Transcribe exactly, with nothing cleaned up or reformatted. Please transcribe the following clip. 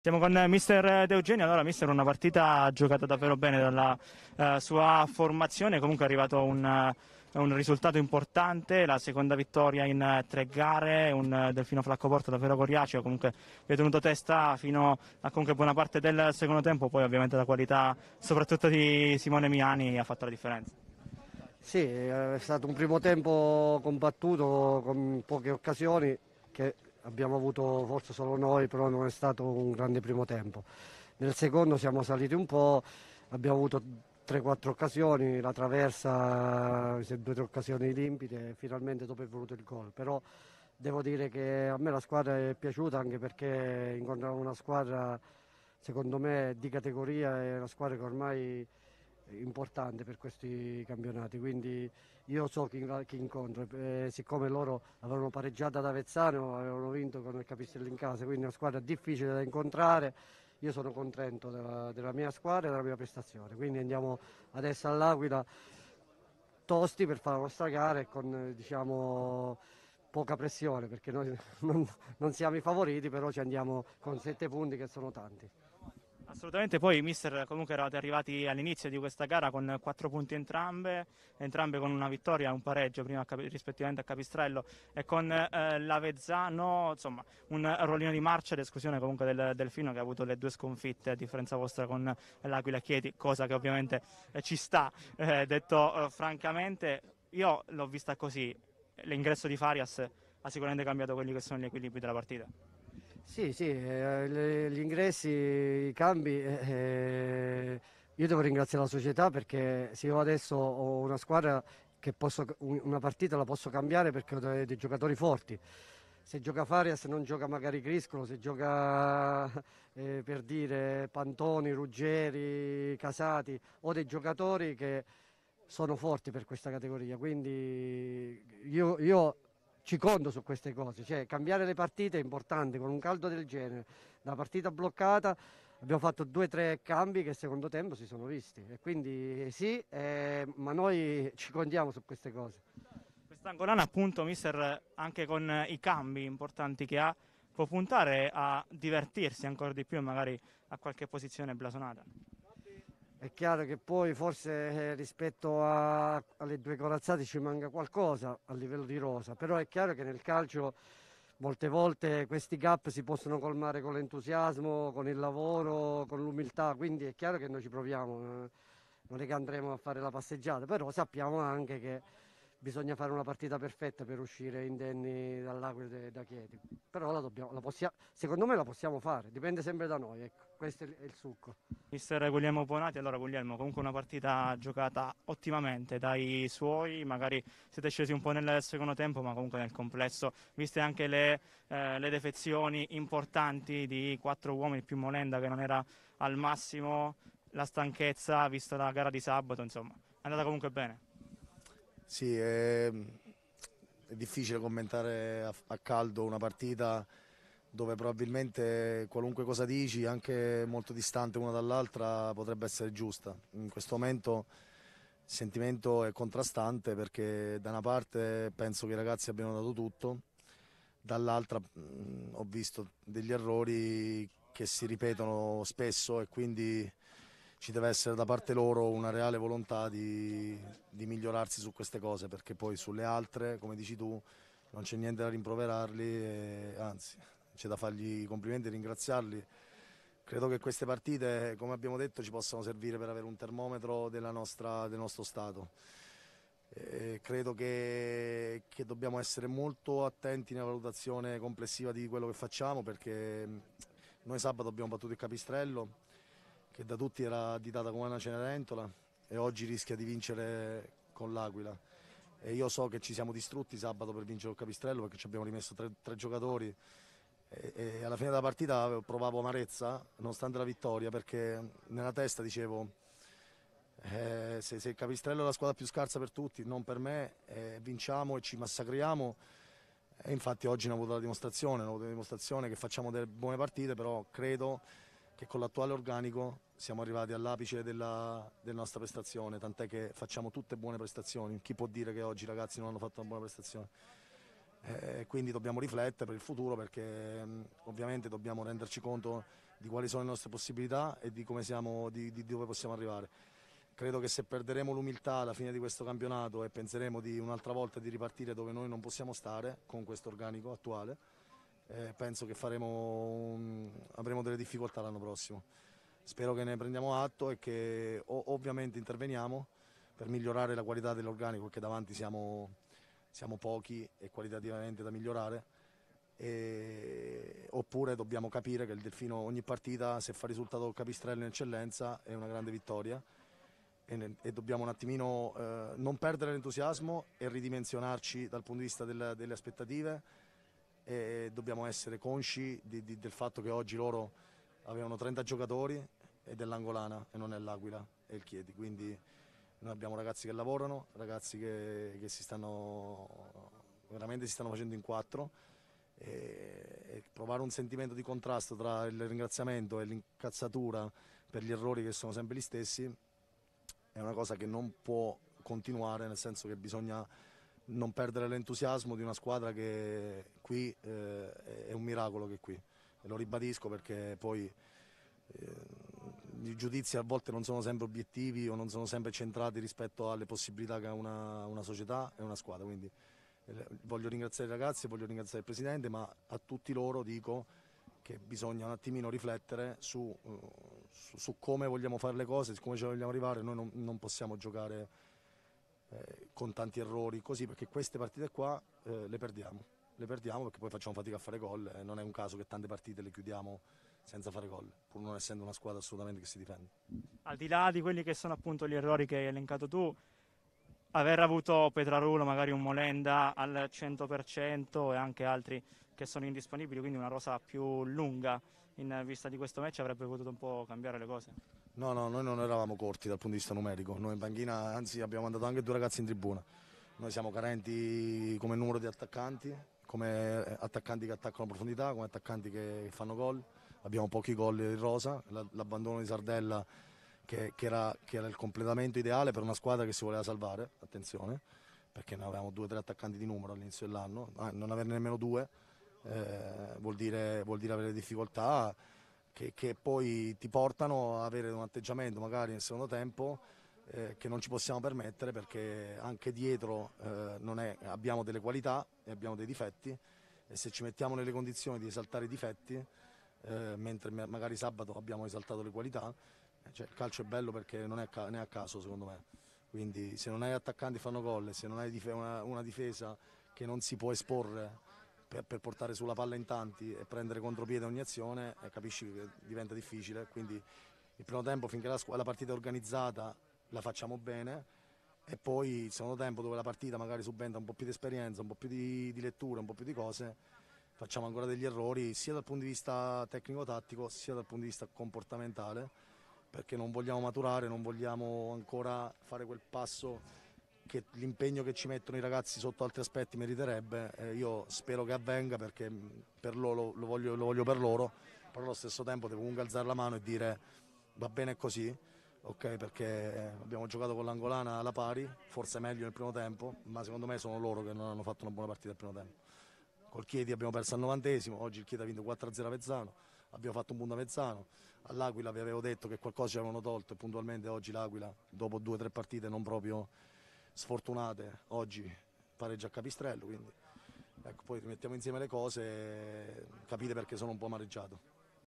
Siamo con mister De Eugenio. Allora, mister, una partita giocata davvero bene dalla eh, sua formazione, comunque è arrivato un, eh, un risultato importante, la seconda vittoria in eh, tre gare, un eh, Delfino Flaccoporto davvero coriaceo, comunque vi è tenuto testa fino a comunque buona parte del secondo tempo, poi ovviamente la qualità soprattutto di Simone Miani ha fatto la differenza. Sì, è stato un primo tempo combattuto con poche occasioni che abbiamo avuto forse solo noi, però non è stato un grande primo tempo. Nel secondo siamo saliti un po', abbiamo avuto tre quattro occasioni, la traversa, due o tre occasioni limpide e finalmente dopo è venuto il gol. Però devo dire che a me la squadra è piaciuta anche perché incontravo una squadra secondo me di categoria, è una squadra che ormai importante per questi campionati, quindi io so chi, chi incontro, eh, siccome loro avevano pareggiato ad Avezzano, avevano vinto con il Capistrello in casa, quindi è una squadra difficile da incontrare. Io sono contento della, della mia squadra e della mia prestazione, quindi andiamo adesso all'Aquila tosti per fare la nostra gara e con eh, diciamo poca pressione, perché noi non, non siamo i favoriti, però ci andiamo con sette punti che sono tanti. Assolutamente, poi mister comunque eravate arrivati all'inizio di questa gara con quattro punti entrambe, entrambe con una vittoria e un pareggio prima a Capi- rispettivamente a Capistrello e con eh, l'Avezzano, insomma un rollino di marcia ad esclusione comunque del Delfino che ha avuto le due sconfitte a differenza vostra con l'Aquila Chieti, cosa che ovviamente eh, ci sta, eh, detto eh, francamente. Io l'ho vista così, l'ingresso di Farias ha sicuramente cambiato quelli che sono gli equilibri della partita. Sì, sì, eh, le- gli ingressi, i cambi, eh, eh, io devo ringraziare la società perché se io adesso ho una squadra che posso, un- una partita la posso cambiare perché ho dei, dei giocatori forti. Se gioca Farias non gioca magari Criscolo, se gioca eh, per dire Pantoni, Ruggeri, Casati, ho dei giocatori che sono forti per questa categoria, quindi io, io ci conto su queste cose, cioè cambiare le partite è importante, con un caldo del genere, la partita bloccata, abbiamo fatto due o tre cambi che al secondo tempo si sono visti e quindi eh, sì, eh, ma noi ci contiamo su queste cose. Quest'Angolana, appunto, mister, anche con eh, i cambi importanti che ha, può puntare a divertirsi ancora di più e magari a qualche posizione blasonata. È chiaro che poi forse eh, rispetto a- alle due corazzate ci manca qualcosa a livello di rosa, però è chiaro che nel calcio molte volte questi gap si possono colmare con l'entusiasmo, con il lavoro, con l'umiltà, quindi è chiaro che noi ci proviamo, eh, non è che andremo a fare la passeggiata, però sappiamo anche che bisogna fare una partita perfetta per uscire indenni dall'Aquila e da Chieti, però la dobbiamo, la possia- secondo me la possiamo fare, dipende sempre da noi, ecco, questo è il è il succo. Mister Guglielmo Bonati, allora Guglielmo, comunque una partita giocata ottimamente dai suoi, magari siete scesi un po' nel secondo tempo, ma comunque nel complesso, viste anche le, eh, le defezioni importanti di quattro uomini più Molenda che non era al massimo, la stanchezza, vista la gara di sabato, insomma, è andata comunque bene. Sì, è, è difficile commentare a, a caldo una partita dove probabilmente qualunque cosa dici, anche molto distante una dall'altra, potrebbe essere giusta. In questo momento il sentimento è contrastante perché da una parte penso che i ragazzi abbiano dato tutto, dall'altra mh, ho visto degli errori che si ripetono spesso e quindi ci deve essere da parte loro una reale volontà di, di migliorarsi su queste cose, perché poi sulle altre, come dici tu, non c'è niente da rimproverarli, e, anzi c'è da fargli i complimenti e ringraziarli. Credo che queste partite, come abbiamo detto, ci possano servire per avere un termometro della nostra, del nostro stato. Eh, credo che, che dobbiamo essere molto attenti nella valutazione complessiva di quello che facciamo, perché noi sabato abbiamo battuto il Capistrello, che da tutti era additata come una Cenerentola, e oggi rischia di vincere con l'Aquila. E io so che ci siamo distrutti sabato per vincere il Capistrello perché ci abbiamo rimesso tre, tre giocatori e, e alla fine della partita provavo amarezza nonostante la vittoria, perché nella testa dicevo eh, se, se il Capistrello è la squadra più scarsa per tutti, non per me, eh, vinciamo e ci massacriamo. E infatti oggi ne ho avuto la dimostrazione, ne ho avuto la dimostrazione che facciamo delle buone partite, però credo che con l'attuale organico siamo arrivati all'apice della, della nostra prestazione, tant'è che facciamo tutte buone prestazioni. Chi può dire che oggi i ragazzi non hanno fatto una buona prestazione? Eh, quindi dobbiamo riflettere per il futuro, perché mh, ovviamente dobbiamo renderci conto di quali sono le nostre possibilità e di come siamo, di, di dove possiamo arrivare. Credo che se perderemo l'umiltà alla fine di questo campionato e penseremo di un'altra volta di ripartire dove noi non possiamo stare con questo organico attuale, eh, penso che faremo un, avremo delle difficoltà l'anno prossimo. Spero che ne prendiamo atto e che ovviamente interveniamo per migliorare la qualità dell'organico, perché davanti siamo, siamo pochi e qualitativamente da migliorare. E, oppure dobbiamo capire che il Delfino ogni partita, se fa risultato con Capistrello in eccellenza, è una grande vittoria e, ne, e dobbiamo un attimino eh, non perdere l'entusiasmo e ridimensionarci dal punto di vista del, delle aspettative, e dobbiamo essere consci di, di, del fatto che oggi loro avevano trenta giocatori ed è l'Angolana e non è l'Aquila e il Chieti, quindi noi abbiamo ragazzi che lavorano, ragazzi che, che si stanno veramente si stanno facendo in quattro. E provare un sentimento di contrasto tra il ringraziamento e l'incazzatura per gli errori che sono sempre gli stessi è una cosa che non può continuare, nel senso che bisogna non perdere l'entusiasmo di una squadra che qui eh, è un miracolo che è qui, e lo ribadisco perché poi eh, i giudizi a volte non sono sempre obiettivi o non sono sempre centrati rispetto alle possibilità che ha una, una società e una squadra, quindi voglio ringraziare i ragazzi, voglio ringraziare il Presidente, ma a tutti loro dico che bisogna un attimino riflettere su, su, su come vogliamo fare le cose, su come ci vogliamo arrivare. Noi non, non possiamo giocare eh, con tanti errori così, perché queste partite qua eh, le perdiamo, le perdiamo perché poi facciamo fatica a fare gol e non è un caso che tante partite le chiudiamo senza fare gol, pur non essendo una squadra assolutamente che si difende. Al di là di quelli che sono appunto gli errori che hai elencato tu, aver avuto Petrarulo, magari un Molenda al cento per cento e anche altri che sono indisponibili, quindi una rosa più lunga in vista di questo match avrebbe potuto un po' cambiare le cose. No, no, noi non eravamo corti dal punto di vista numerico, noi in panchina, anzi abbiamo mandato anche due ragazzi in tribuna. Noi siamo carenti come numero di attaccanti, come attaccanti che attaccano a profondità, come attaccanti che fanno gol. Abbiamo pochi gol in rosa, l'abbandono di Sardella che, che, era, che era il completamento ideale per una squadra che si voleva salvare, attenzione, perché noi avevamo due o tre attaccanti di numero all'inizio dell'anno, ah, non averne nemmeno due eh, vuol dire, vuol dire avere difficoltà che, che poi ti portano a avere un atteggiamento magari nel secondo tempo eh, che non ci possiamo permettere, perché anche dietro eh, non è, abbiamo delle qualità e abbiamo dei difetti, e se ci mettiamo nelle condizioni di esaltare i difetti eh, mentre magari sabato abbiamo esaltato le qualità, cioè, il calcio è bello perché non è a, ne è a caso secondo me, quindi se non hai attaccanti che fanno gol, se non hai dif una, una difesa che non si può esporre per, per portare sulla palla in tanti e prendere contropiede ogni azione, eh, capisci che diventa difficile. Quindi il primo tempo, finché la, la partita è organizzata, la facciamo bene, e poi il secondo tempo, dove la partita magari subentra un po' più di esperienza, un po' più di, di lettura, un po' più di cose, facciamo ancora degli errori sia dal punto di vista tecnico-tattico sia dal punto di vista comportamentale, perché non vogliamo maturare, non vogliamo ancora fare quel passo che l'impegno che ci mettono i ragazzi sotto altri aspetti meriterebbe. Eh, io spero che avvenga, perché per loro, lo, voglio, lo voglio per loro, però allo stesso tempo devo comunque alzare la mano e dire va bene così, ok, perché abbiamo giocato con l'Angolana alla pari, forse meglio nel primo tempo, ma secondo me sono loro che non hanno fatto una buona partita nel primo tempo. Col Chieti abbiamo perso al novantesimo, oggi il Chieti ha vinto quattro a zero a Vezzano, abbiamo fatto un punto a Vezzano. All'Aquila vi avevo detto che qualcosa ci avevano tolto e puntualmente oggi l'Aquila, dopo due o tre partite non proprio sfortunate, oggi pareggia a Capistrello, quindi ecco, poi mettiamo insieme le cose e capite perché sono un po' amareggiato.